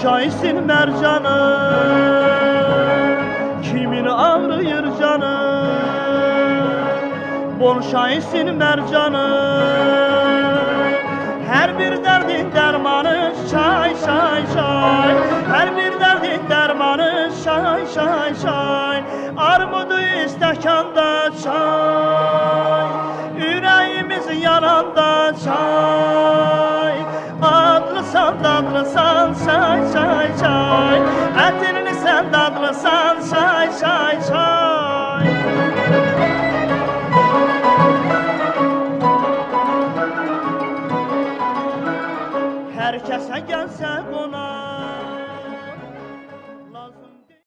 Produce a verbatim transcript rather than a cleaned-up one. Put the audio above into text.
şahisin mercanı, kimin ağrıyır canı. Bol şahisin mercanı, her bir derdin dermanı şay şay şay. Her bir derdin dermanı şay şay şay. Armudu istekanda çay, yüreğimiz yananda çay. Adlısan dadlısan şay şay şay, etini sen dadlısan şay.